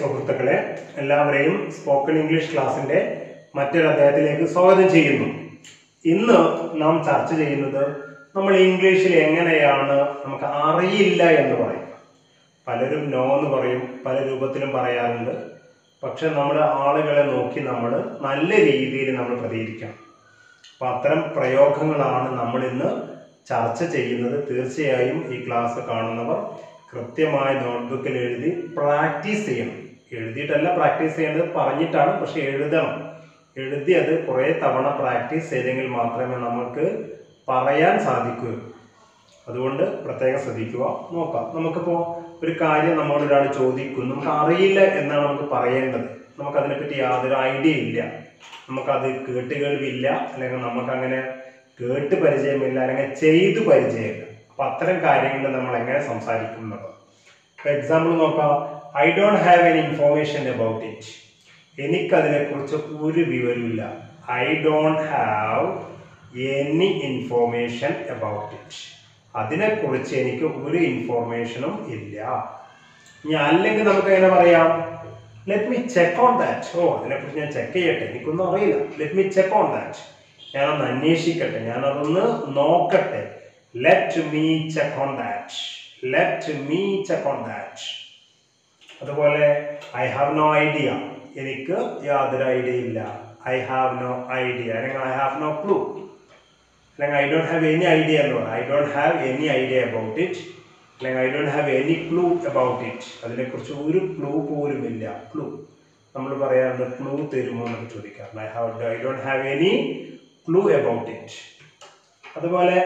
സുഹൃത്തുക്കളെ, എല്ലാവരെയും spoken English ക്ലാസ്സിൻ്റെ മറ്റൊരു അധ്യായത്തിലേക്ക് സ്വാഗതം ചെയ്യുന്നു. ഇന്ന് നാം ചർച്ച ചെയ്യുന്നത് നമ്മൾ ഇംഗ്ലീഷിൽ എങ്ങനെയാണ് നമുക്ക് അറിയില്ല എന്ന് പറയും. പലരും നോ എന്ന് പറയും, പല രൂപത്തിലും പറയാറുണ്ട്. പക്ഷെ നമ്മൾ ആളുകളെ നോക്കി നമ്മൾ നല്ല രീതിയിൽ നമ്മൾ പ്രതികരിക്കണം. അപ്പം അത്തരം പ്രയോഗങ്ങളാണ് നമ്മൾ ഇന്ന് ചർച്ച ചെയ്യുന്നത്. തീർച്ചയായും ഈ ക്ലാസ് കാണുന്നവർ കൃത്യമായി നോട്ട്ബുക്കിൽ എഴുതി പ്രാക്ടീസ് ചെയ്യണം. എഴുതിയിട്ടല്ല പ്രാക്ടീസ് ചെയ്യേണ്ടത്, പറഞ്ഞിട്ടാണ്, പക്ഷെ എഴുതണം. എഴുതി അത് കുറേ തവണ പ്രാക്ടീസ് ചെയ്തെങ്കിൽ മാത്രമേ നമുക്ക് പറയാൻ സാധിക്കൂ. അതുകൊണ്ട് പ്രത്യേകം ശ്രദ്ധിക്കുക. നോക്കാം, നമുക്കിപ്പോൾ ഒരു കാര്യം നമ്മളൊരാൾ ചോദിക്കുന്നു, നമുക്ക് അറിയില്ല എന്നാണ് നമുക്ക് പറയേണ്ടത്. നമുക്കതിനെപ്പറ്റി യാതൊരു ഐഡിയ ഇല്ല, നമുക്കത് കേട്ടുകേൾവില്ല, അല്ലെങ്കിൽ നമുക്കങ്ങനെ കേട്ട് പരിചയമില്ല, അല്ലെങ്കിൽ ചെയ്തു പരിചയമില്ല. അപ്പം അത്തരം കാര്യങ്ങൾ നമ്മൾ എങ്ങനെ സംസാരിക്കുന്നത്? ഫോർ എക്സാമ്പിൾ നോക്കാം, I don't have any information about it. എനിക്കതിനെക്കുറിച്ച് ഒരു വിവരമില്ല. I don't have any information about it. അതിനെക്കുറിച്ച് എനിക്ക് ഒരു ഇൻഫോർമേഷനും ഇല്ല. ഇനി അല്ലെങ്കിൽ നമുക്ക് എങ്ങനെ പറയാം? Let me check on that. അതിനെക്കുറിച്ച് ഞാൻ ചെക്ക് ചെയ്യട്ടെ, എനിക്കൊന്നും അറിയില്ല. Let me check on that. ഞാനൊന്ന് അന്വേഷിക്കട്ടെ, ഞാനതൊന്ന് നോക്കട്ടെ. Let me check on that. Let me check on that. അതുപോലെ ഐ ഹാവ് നോ ഐഡിയ. എനിക്ക് യാതൊരു ഐഡിയ ഇല്ല. ഐ ഹാവ് നോ ഐഡിയ, അല്ലെങ്കിൽ ഐ ഹാവ് നോ ക്ലൂ, അല്ലെങ്കിൽ I don't have any idea എന്ന് പറയാം. I don't have any idea about it, അല്ലെങ്കിൽ I don't have any clue about it. അതിനെക്കുറിച്ച് ഒരു ക്ലൂ പോലും ഇല്ല. ക്ലൂ നമ്മൾ പറയാറുണ്ട്, ക്ലൂ തരുമോ എന്നൊക്കെ ചോദിക്കാറുണ്ട്. I don't have any clue about it. അതുപോലെ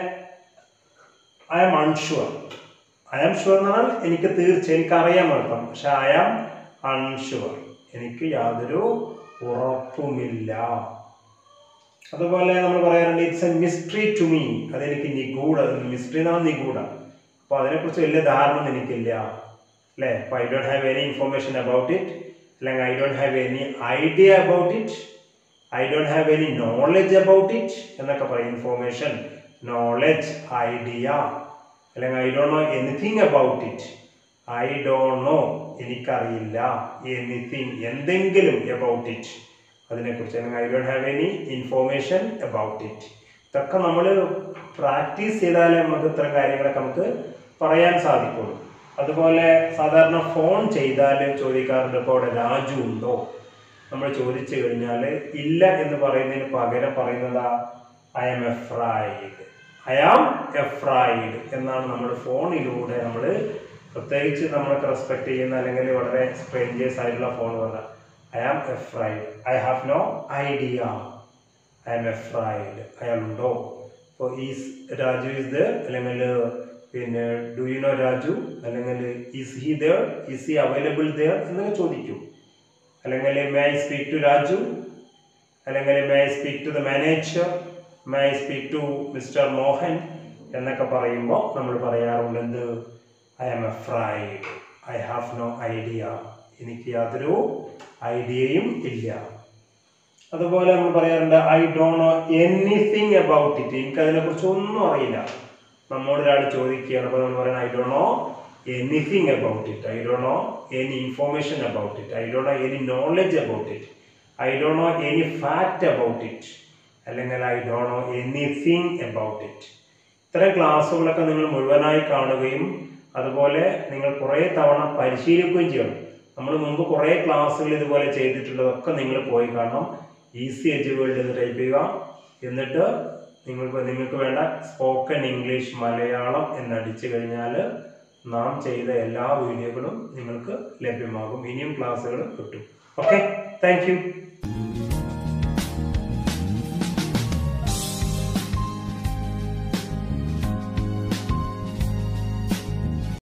I am unsure. I am sure എന്ന് പറഞ്ഞാൽ എനിക്കറിയാൻ അർത്ഥം. പക്ഷെ ഐ ആം അൺഷുവർ, എനിക്ക് യാതൊരു ഉറപ്പുമില്ല. അതുപോലെ നമ്മൾ പറയാറുണ്ട്, it's a mystery to me. അതെനിക്ക് നിഗൂഢ. മിസ്റ്ററി എന്ന് പറഞ്ഞാൽ നിഗൂഢ. അപ്പോൾ അതിനെക്കുറിച്ച് വലിയ ധാരണ എനിക്കില്ല, അല്ലേ? അപ്പോൾ I don't have any information about it, അല്ലെങ്കിൽ I don't have any idea about it, I don't have any knowledge about it എന്നൊക്കെ പറയും. ഇൻഫോർമേഷൻ, നോളജ്, ഐഡിയ, അല്ലെങ്കിൽ I don't know anything about it. I don't know, എനിക്കറിയില്ല. Anything, എന്തെങ്കിലും about it, അതിനെക്കുറിച്ച്. അല്ലെങ്കിൽ I don't have any information about it. ഇതൊക്കെ നമ്മൾ practice ചെയ്താലേ നമുക്ക് ഇത്തരം കാര്യങ്ങളൊക്കെ നമുക്ക് പറയാൻ സാധിക്കുള്ളൂ. അതുപോലെ സാധാരണ ഫോൺ ചെയ്താൽ ചോദിക്കാറുണ്ട്, ഇപ്പോൾ അവിടെ രാജു ഉണ്ടോ? നമ്മൾ ചോദിച്ചു കഴിഞ്ഞാൽ ഇല്ല എന്ന് പറയുന്നതിന് പകരം പറയുന്നതാ I am afraid. I am afraid എന്നാണ് നമ്മൾ ഫോണിലൂടെ, നമ്മൾ പ്രത്യേകിച്ച് നമ്മളൊക്കെ റെസ്പെക്ട് ചെയ്യുന്ന അല്ലെങ്കിൽ വളരെ സ്ട്രേഞ്ചേഴ്സ് ആയിട്ടുള്ള ഫോൺ പറഞ്ഞാൽ I am afraid. I have no idea. I am afraid. അയാളുണ്ടോ? അപ്പോൾ ഈസ് രാജു ഈസ് ദർ, അല്ലെങ്കിൽ പിന്നെ ഡു യു നോ രാജു, അല്ലെങ്കിൽ is he there, is he available there എന്നൊക്കെ ചോദിക്കും. അല്ലെങ്കിൽ may I speak to Raju, അല്ലെങ്കിൽ may I speak to the manager, may I speak to mister Mohan എന്നൊക്കെ പറയുമ്പോൾ നമ്മൾ പറയാറുണ്ട് എന്ത്? I am afraid. I have no idea. എനിക്ക് യാതൊരു ഐഡിയയും ഇല്ല. അതുപോലെ നമ്മൾ പറയാറുണ്ട് I don't know anything about it. എനിക്കതിനെക്കുറിച്ച് ഒന്നും അറിയില്ല. നമ്മോടൊരാൾ ചോദിക്കുകയാണ്, അപ്പോൾ നമ്മൾ പറയുന്നത് I don't know anything about it. I don't know any information about it. I don't know any knowledge about it. I don't know any fact about it, അല്ലെങ്കിൽ I don't know anything about it. ഇത്തരം ക്ലാസ്സുകളൊക്കെ നിങ്ങൾ മുഴുവനായി കാണുകയും അതുപോലെ നിങ്ങൾ കുറേ തവണ പരിശീലിക്കുകയും ചെയ്യണം. നമ്മൾ മുമ്പ് കുറേ ക്ലാസ്സുകൾ ഇതുപോലെ ചെയ്തിട്ടുള്ളതൊക്കെ നിങ്ങൾ പോയി കാണണം. ഈസി എജു വേൾഡ് എന്ന് ടൈപ്പ് ചെയ്യുക. എന്നിട്ട് നിങ്ങൾക്ക് വേണ്ട സ്പോക്കൺ ഇംഗ്ലീഷ് മലയാളം എന്നടിച്ചു കഴിഞ്ഞാൽ നാം ചെയ്ത എല്ലാ വീഡിയോകളും നിങ്ങൾക്ക് ലഭ്യമാകും. ഇനിയും ക്ലാസ്സുകൾ കിട്ടും. Okay, thank U.